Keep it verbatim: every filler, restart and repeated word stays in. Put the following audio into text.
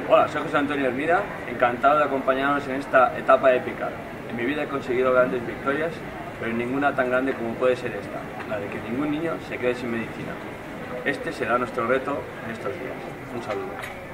Hola, soy José Antonio Hermida, encantado de acompañarnos en esta etapa épica. En mi vida he conseguido grandes victorias, pero ninguna tan grande como puede ser esta, la de que ningún niño se quede sin medicina. Este será nuestro reto en estos días. Un saludo.